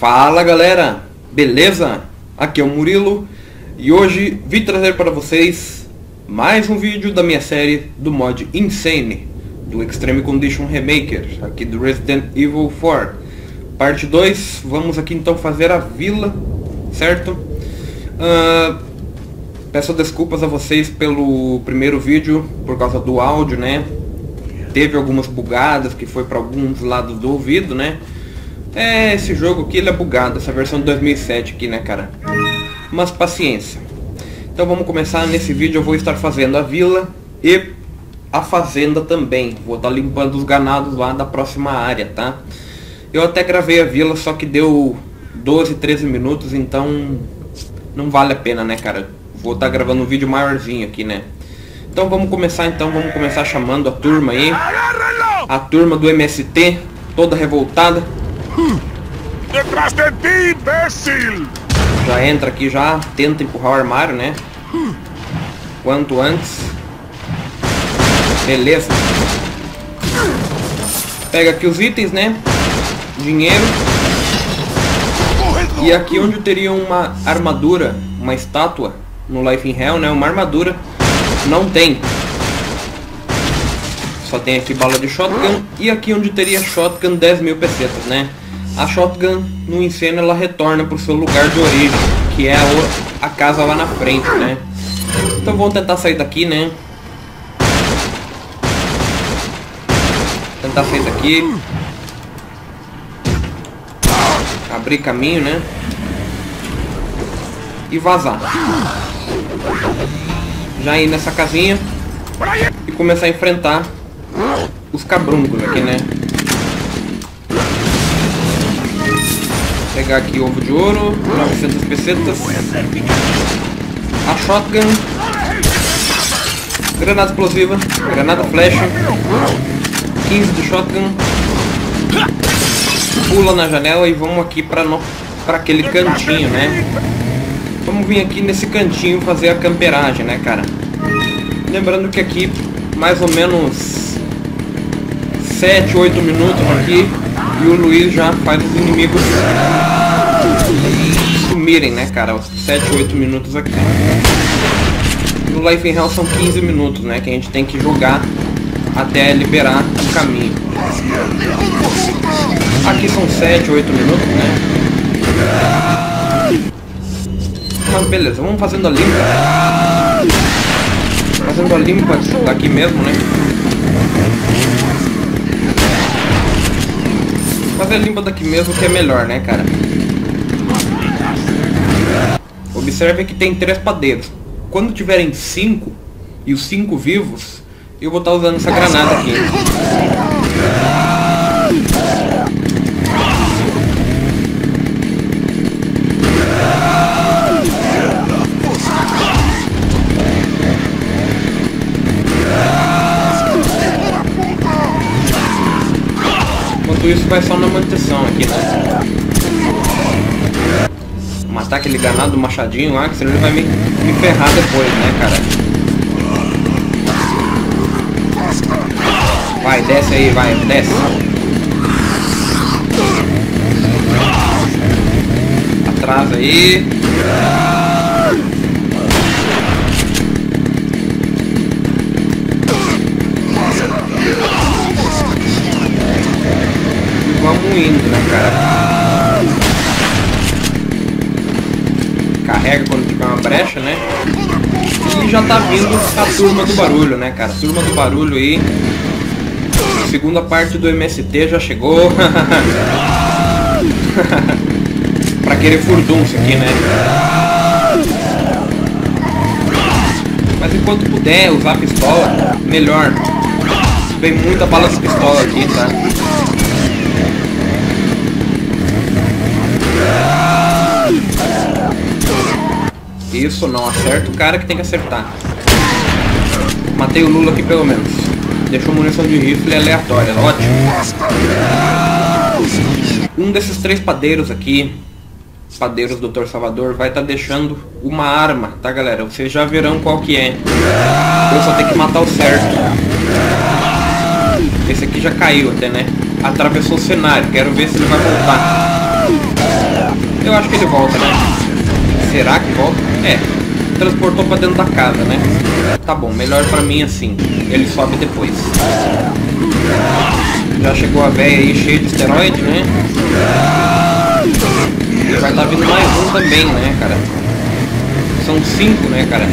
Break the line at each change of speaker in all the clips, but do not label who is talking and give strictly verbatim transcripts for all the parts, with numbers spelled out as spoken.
Fala galera, beleza? Aqui é o Murilo e hoje vim trazer para vocês mais um vídeo da minha série do mod Insane, do Extreme Condition Remaker, aqui do Resident Evil quatro. Parte dois, vamos aqui então fazer a vila, certo? Uh, peço desculpas a vocês pelo primeiro vídeo, por causa do áudio, né? Teve algumas bugadas que foi para alguns lados do ouvido, né? É, esse jogo aqui ele é bugado, essa versão de dois mil e sete aqui, né, cara? Mas paciência. Então vamos começar. Nesse vídeo eu vou estar fazendo a vila e a fazenda também. Vou estar limpando os ganados lá da próxima área, tá? Eu até gravei a vila, só que deu doze, treze minutos, então não vale a pena, né, cara? Vou estar gravando um vídeo maiorzinho aqui, né? Então vamos começar então, vamos começar chamando a turma aí. A turma do M S T, toda revoltada.
Detrás de ti, imbécil!
Já entra aqui já, tenta empurrar o armário, né? Quanto antes. Beleza. Pega aqui os itens, né? Dinheiro. E aqui onde teria uma armadura, uma estátua no Life in Hell, né? Uma armadura, não tem. Só tem aqui bala de shotgun. E aqui onde teria shotgun, dez mil pesetas, né? A shotgun no Insane ela retorna para o seu lugar de origem, que é a, a casa lá na frente, né? Então vamos tentar sair daqui, né? Tentar sair daqui. Abrir caminho, né? E vazar. Já ir nessa casinha e começar a enfrentar os cabruncos aqui, né? Pegar aqui ovo de ouro, novecentas pesetas, a shotgun, granada explosiva, granada flecha, quinze de shotgun, pula na janela e vamos aqui para no, para aquele cantinho, né? Vamos vir aqui nesse cantinho fazer a camperagem, né, cara? Lembrando que aqui mais ou menos sete, oito minutos aqui e o Luiz já faz os inimigos sumirem, né, cara? sete, oito minutos aqui. No Life in Hell são quinze minutos, né? Que a gente tem que jogar até liberar o caminho. Aqui são sete, oito minutos, né? Mas beleza, vamos fazendo a limpa. Fazendo a limpa daqui mesmo, né? Fazer a limpa daqui mesmo que é melhor, né, cara? Observe que tem três padeiros. Quando tiverem cinco e os cinco vivos, eu vou estar usando essa granada aqui. Enquanto isso vai só na manutenção aqui, né? Matar aquele ganado machadinho lá, que senão ele vai me, me ferrar depois, né, cara? Vai, desce aí, vai, desce. Atrás aí. E vamos indo, né, cara? Carrega quando tiver uma brecha, né? E já tá vindo a turma do barulho, né, cara? Turma do barulho aí. Segunda parte do M S T já chegou. Pra querer furdunço aqui, né? Mas enquanto puder usar a pistola, melhor. Vem muita bala de pistola aqui, tá? Isso, não acerta o cara que tem que acertar. Matei o Lula aqui pelo menos. Deixou munição de rifle aleatória, ótimo. Um desses três padeiros aqui, padeiros do doutor Salvador, vai estar tá deixando uma arma, tá, galera? Vocês já verão qual que é. Eu só tenho que matar o certo. Esse aqui já caiu até, né? Atravessou o cenário, quero ver se ele vai voltar. Eu acho que ele volta, né? Será que volta? É. Transportou pra dentro da casa, né? Tá bom, melhor pra mim assim. Ele sobe depois. Já chegou a véia aí cheia de esteroide, né? Vai estar vindo mais um também, né, cara? São cinco, né, cara?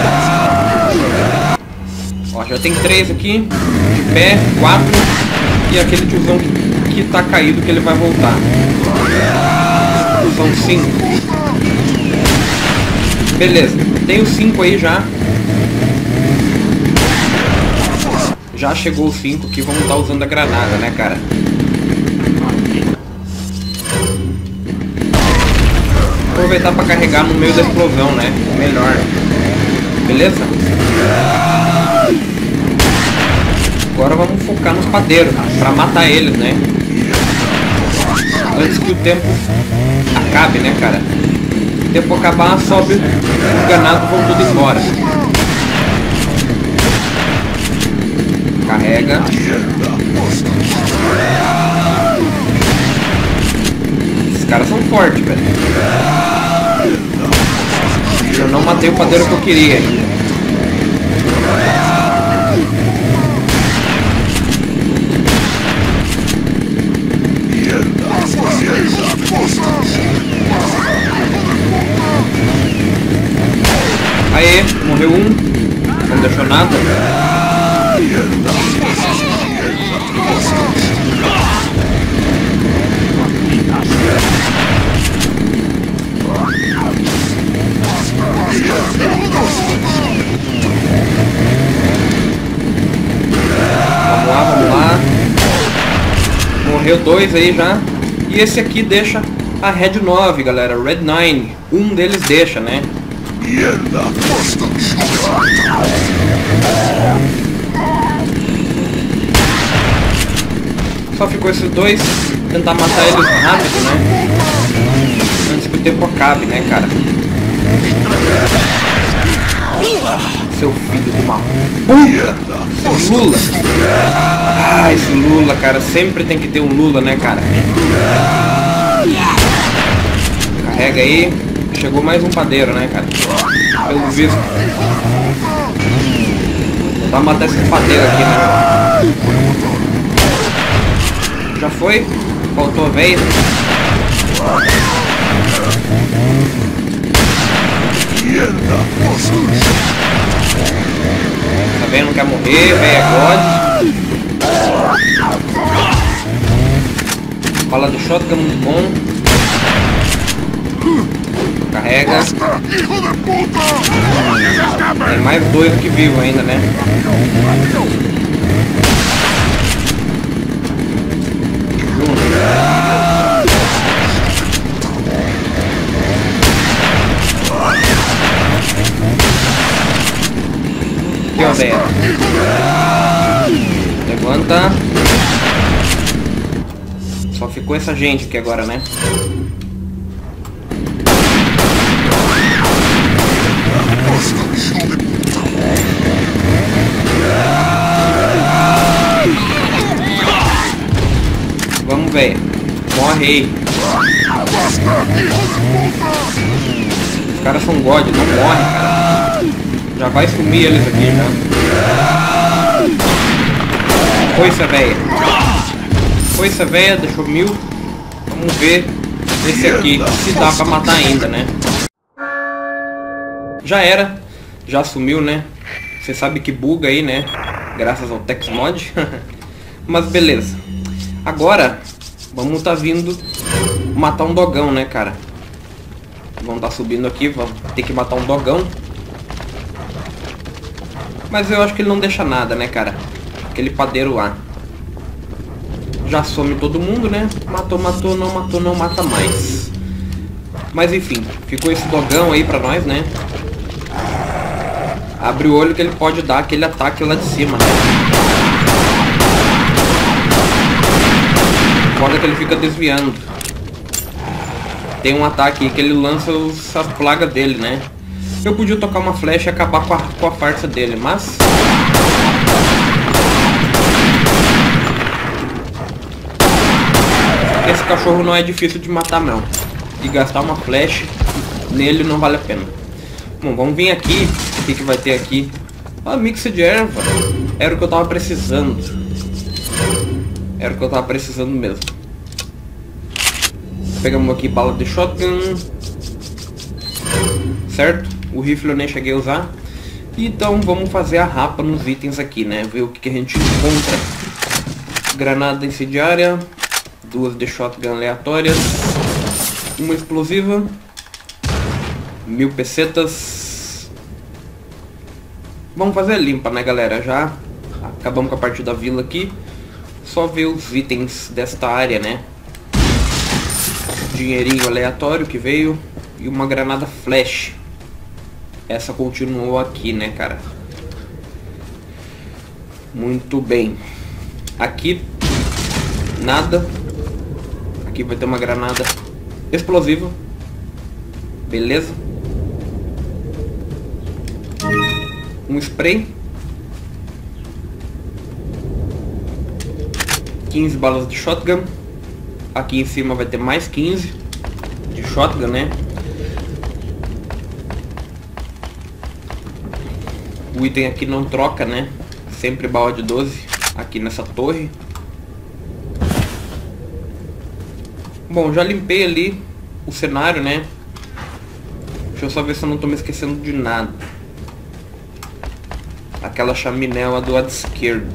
Ó, já tem três aqui. De pé, quatro. E aquele tiozão que, que tá caído que ele vai voltar. São cinco. Beleza, tem os cinco aí já. Já chegou os cinco que vão estar usando a granada, né, cara? Aproveitar para carregar no meio da explosão, né? Melhor. Beleza? Agora vamos focar nos padeiros para matar eles, né? Antes que o tempo acabe, né, cara? O tempo acabar, sobe, os ganados vão tudo embora. Carrega. Esses caras são fortes, velho. Eu não matei o padeiro que eu queria ainda. Aê, morreu um. Não deixou nada. Vamos lá, vamos lá. Morreu dois aí já. E esse aqui deixa a Red nove, galera. Red nove. Um deles deixa, né? Só ficou esses dois. Tentar matar eles rápido, né? Antes que o tempo acabe, né, cara? Seu filho de uma puta! Seu Lula! Ah, esse Lula, cara. Sempre tem que ter um Lula, né, cara? Carrega aí. Chegou mais um padeiro, né, cara? Pelo visto. Vou dar matar esse padeiro aqui, né? Já foi? Faltou a veia. Tá vendo? Não quer morrer, véia God. Bala do shotgun muito bom. Carrega. Tem mais dois que vivo ainda, né? Aqui, ó, velho. Levanta. Só ficou essa gente aqui agora, né? Vamos, velho. Morre aí. Os caras são God, não morrem, cara. Já vai sumir eles aqui, já. Coisa, velha. Coisa, velha, deixou mil. Vamos ver esse aqui, se dá pra matar ainda, né? Já era. Já sumiu, né? Você sabe que buga aí, né? Graças ao Tex Mod. Mas beleza. Agora, vamos tá vindo matar um dogão, né, cara? Vamos tá subindo aqui, vamos ter que matar um dogão. Mas eu acho que ele não deixa nada, né, cara? Aquele padeiro lá. Já some todo mundo, né? Matou, matou, não matou, não mata mais. Mas enfim, ficou esse dogão aí pra nós, né? Abre o olho que ele pode dar aquele ataque lá de cima, né? Foda que ele fica desviando. Tem um ataque aí que ele lança os, as plagas dele, né? Eu podia tocar uma flecha e acabar com a, com a farsa dele, mas... esse cachorro não é difícil de matar, não. e gastar uma flash nele não vale a pena. Bom, vamos vir aqui. O que, que vai ter aqui? Ah, mix de erva. Era o que eu tava precisando. Era o que eu tava precisando mesmo. Pegamos aqui bala de shotgun. Certo? O rifle eu nem cheguei a usar. Então vamos fazer a rapa nos itens aqui, né? Ver o que, que a gente encontra. Granada incendiária. Duas de shotgun aleatórias. Uma explosiva. Mil pesetas. Vamos fazer a limpa, né, galera? Já acabamos com a parte da vila aqui. Só ver os itens desta área, né? Dinheirinho aleatório que veio. E uma granada flash. Essa continuou aqui, né, cara? Muito bem. Aqui nada. Aqui vai ter uma granada explosiva. Beleza. Um spray. quinze balas de shotgun. Aqui em cima vai ter mais quinze de shotgun, né? O item aqui não troca, né? Sempre bala de doze aqui nessa torre. Bom, já limpei ali o cenário, né? Deixa eu só ver se eu não tô me esquecendo de nada. Aquela chaminé lá do lado esquerdo.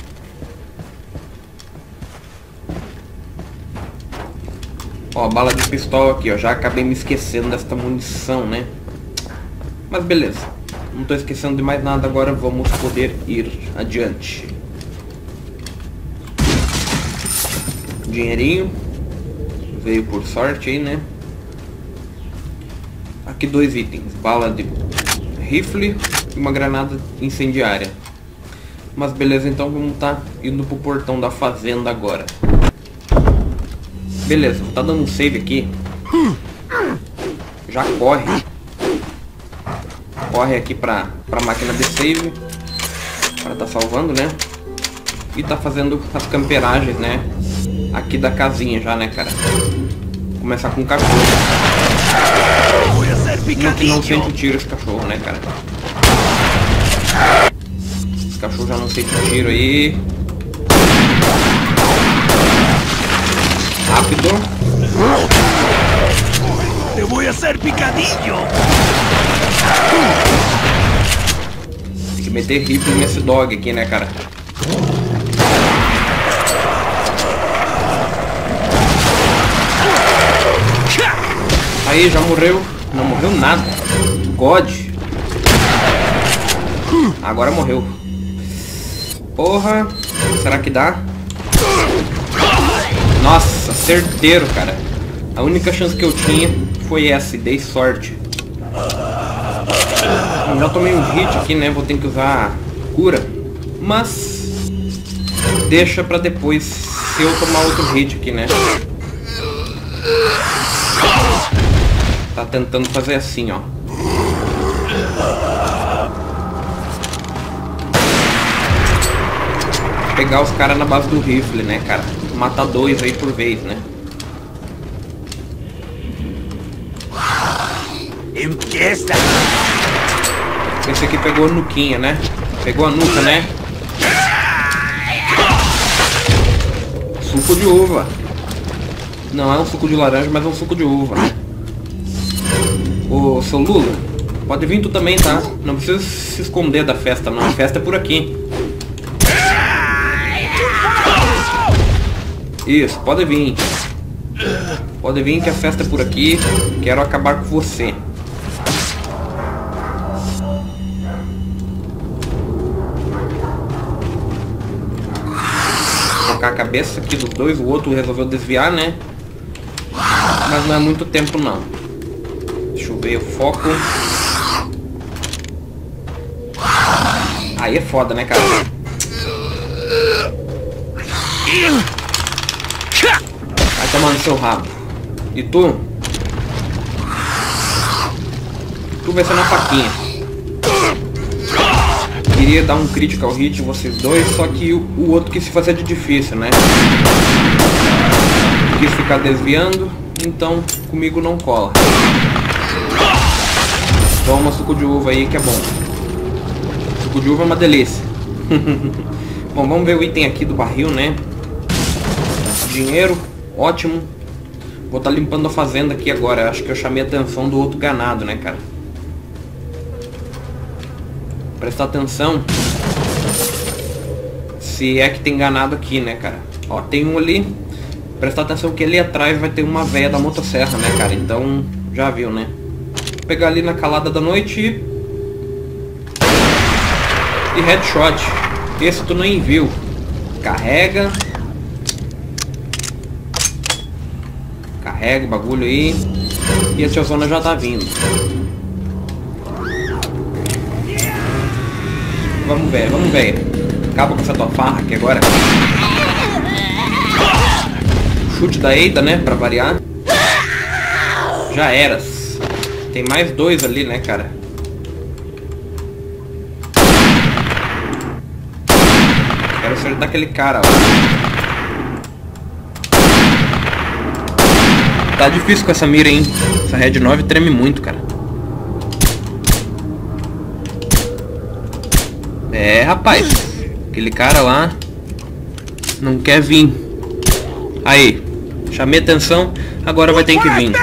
Ó, bala de pistola aqui, ó. Já acabei me esquecendo desta munição, né? Mas beleza. Não tô esquecendo de mais nada agora. Vamos poder ir adiante. Dinheirinho. Veio por sorte aí, né? Aqui dois itens. Bala de rifle e uma granada incendiária. Mas beleza, então vamos tá indo pro portão da fazenda agora. Beleza, tá dando um save aqui. Já corre. Corre aqui pra, pra máquina de save. Para tá salvando, né? E tá fazendo as camperagens, né? Aqui da casinha já, né, cara? Começar com o cachorro. Uma que não sente tiro esse cachorro, né, cara? Esse cachorro já não sente tiro aí. Rápido.
Te voy a hacer picadillo.
Tem que meter rifle nesse dog aqui, né, cara? Aí, já morreu. Não morreu nada. God. Agora morreu. Porra. Será que dá? Nossa, certeiro, cara. A única chance que eu tinha foi essa, e dei sorte. Eu já tomei um hit aqui, né? Vou ter que usar cura. Mas deixa pra depois, se eu tomar outro hit aqui, né? Tá tentando fazer assim, ó. Pegar os caras na base do rifle, né, cara? Matar dois aí por vez, né?
Empieza.
Esse aqui pegou a nuquinha, né? Pegou a nuca, né? Suco de uva. Não é um suco de laranja, mas é um suco de uva, né? Ô, seu Lula, pode vir tu também, tá? Não precisa se esconder da festa, não. A festa é por aqui. Isso, pode vir. Pode vir que a festa é por aqui. Quero acabar com você. Colocar a cabeça aqui dos dois. O outro resolveu desviar, né? Mas não é muito tempo, não. Deixa eu ver o foco. Aí é foda, né, cara? Vai tomando seu rabo. E tu? Tu vai ser na faquinha. Queria dar um critical hit vocês dois, só que o, o outro quis se fazer de difícil, né? Quis ficar desviando. então comigo não cola. Toma suco de uva aí que é bom. Suco de uva é uma delícia. Bom, vamos ver o item aqui do barril, né? Dinheiro, ótimo. Vou estar limpando a fazenda aqui agora. Acho que eu chamei a atenção do outro ganado, né, cara? Prestar atenção se é que tem ganado aqui, né, cara? Ó, tem um ali. Prestar atenção que ali atrás vai ter uma véia da motosserra, né, cara? Então, já viu, né? Vou pegar ali na calada da noite. E headshot. Esse tu nem viu. Carrega. Carrega o bagulho aí. E a tiazona já tá vindo. Vamos ver, vamos ver. Acaba com essa tua farra aqui agora. Chute da Eida, né? Pra variar. Já eras. Tem mais dois ali, né, cara? Quero acertar aquele cara, ó. Tá difícil com essa mira, hein? Essa Red nove treme muito, cara. É, rapaz. Aquele cara lá não quer vir. Aí, chamei atenção. Agora vai ter que vir.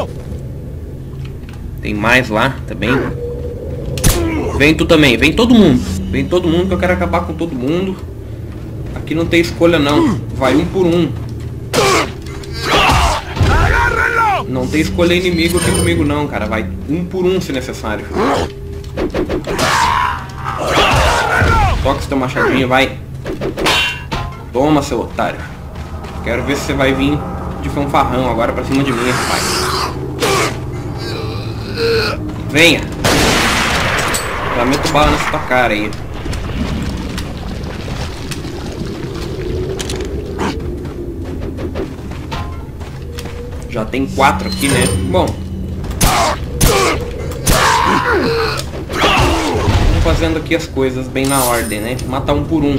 Tem mais lá também. Vem tu também, vem todo mundo. Vem todo mundo que eu quero acabar com todo mundo. Aqui não tem escolha não. Vai um por um. Não tem escolha inimigo aqui comigo não, cara. Vai um por um se necessário. Toca esse teu machadinho, vai. Toma, seu otário. Quero ver se você vai vir de fanfarrão agora pra cima de mim, rapaz. Venha. Já meto bala nessa tua cara aí. Já tem quatro aqui, né? Bom. Vamos fazendo aqui as coisas bem na ordem, né? Matar um por um.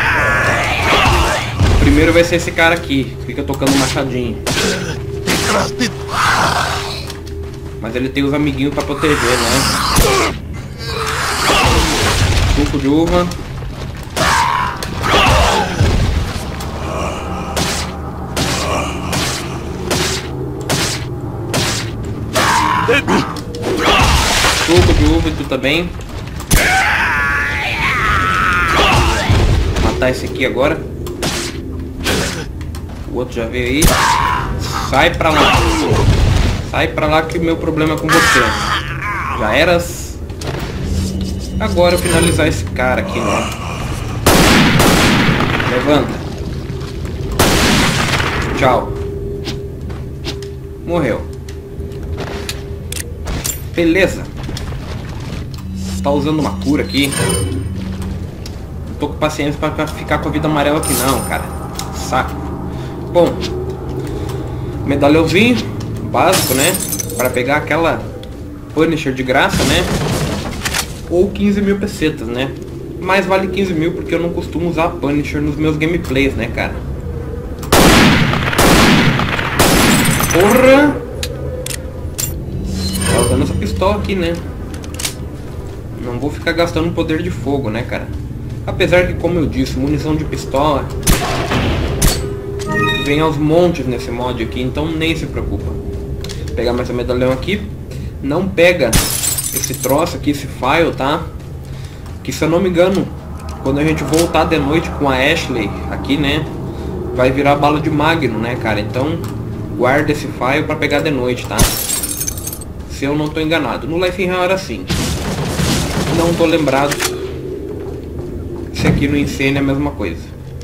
Primeiro vai ser esse cara aqui. Fica tocando machadinho. Mas ele tem os amiguinhos pra proteger, né? Suco de uva. Suco de uva e tu também. Matar esse aqui agora. O outro já veio aí. Sai pra lá. Sai pra lá que o meu problema é com você. Já eras. Agora eu finalizar esse cara aqui, né? Levanta. Tchau. Morreu. Beleza. Tá usando uma cura aqui. Não tô com paciência pra ficar com a vida amarela aqui não, cara. Saco. Bom. Medalhãozinho. Básico, né? Para pegar aquela Punisher de graça, né? Ou quinze mil pesetas, né? Mas vale quinze mil porque eu não costumo usar Punisher nos meus gameplays, né, cara? Porra! Tá usando essa pistola aqui, né? Não vou ficar gastando poder de fogo, né, cara? Apesar que, como eu disse, munição de pistola vem aos montes nesse mod aqui, então nem se preocupa. Vou pegar mais um medalhão aqui. Não pega esse troço aqui, esse file, tá? Que, se eu não me engano, quando a gente voltar de noite com a Ashley aqui, né, vai virar bala de Magnum, né, cara? Então guarda esse file pra pegar de noite, tá? Se eu não tô enganado. No Life in Hell era assim. Não tô lembrado se aqui no Insane é a mesma coisa.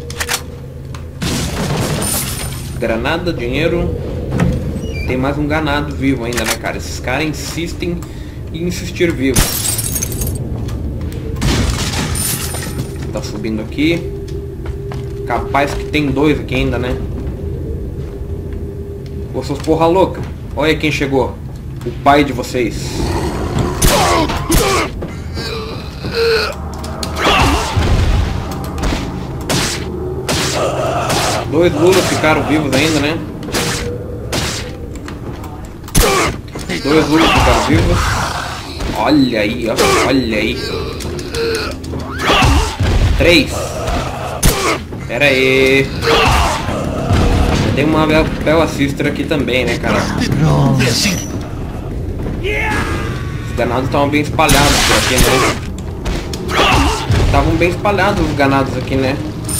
Granada, dinheiro. Tem mais um ganado vivo ainda, né, cara? Esses caras insistem em insistir vivo. Tá subindo aqui. Capaz que tem dois aqui ainda, né? Ô, seus porra louca. Olha quem chegou. O pai de vocês. Dois lulas ficaram vivos ainda, né? Dois últimos ficaram vivos. Olha aí, ó. Olha aí. Três. Pera aí. Tem uma Bell Assister aqui também, né, cara? Os ganados estavam bem espalhados por aqui, né? Estavam bem espalhados os ganados aqui, né?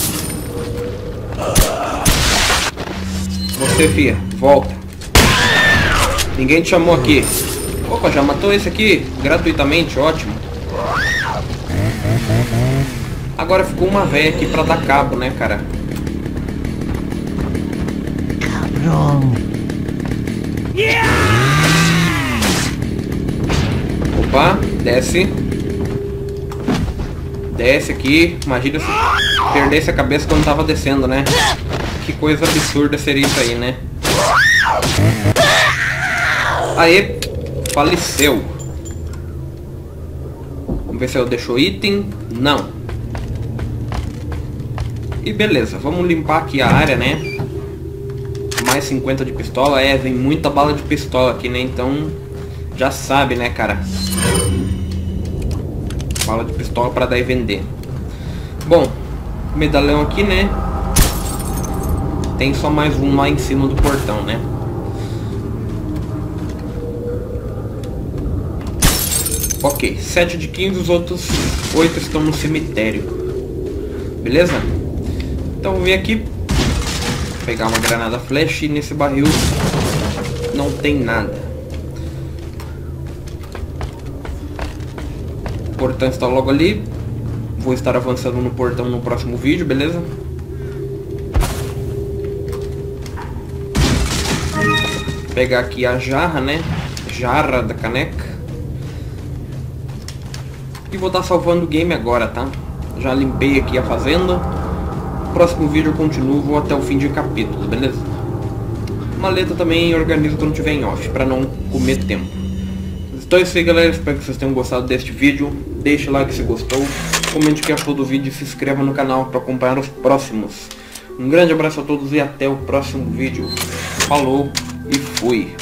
Você, fia, volta. Ninguém te chamou aqui. Opa, já matou esse aqui gratuitamente, ótimo. Agora ficou uma véia aqui pra dar cabo, né, cara? Cabrão. Opa, desce. Desce aqui. Imagina se perdesse a cabeça quando tava descendo, né? Que coisa absurda seria isso aí, né? Aê, faleceu. Vamos ver se eu deixo item. Não. E beleza, vamos limpar aqui a área, né? Mais cinquenta de pistola. É, vem muita bala de pistola aqui, né? Então, já sabe, né, cara? Bala de pistola pra dar e vender. Bom, medalhão aqui, né? Tem só mais um lá em cima do portão, né? Ok, sete de quinze, os outros oito estão no cemitério. Beleza? Então vou vir aqui, pegar uma granada flash e nesse barril não tem nada. O portão está logo ali. Vou estar avançando no portão no próximo vídeo, beleza? Pegar aqui a jarra, né? Jarra da caneca. E vou estar salvando o game agora, tá? Já limpei aqui a fazenda. Próximo vídeo eu continuo até o fim de capítulo, beleza? Maleta também organizo quando tiver em off, pra não comer tempo. Então é isso aí, galera. Espero que vocês tenham gostado deste vídeo. Deixe o like se gostou. Comente o que achou do vídeo e se inscreva no canal para acompanhar os próximos. Um grande abraço a todos e até o próximo vídeo. Falou e fui!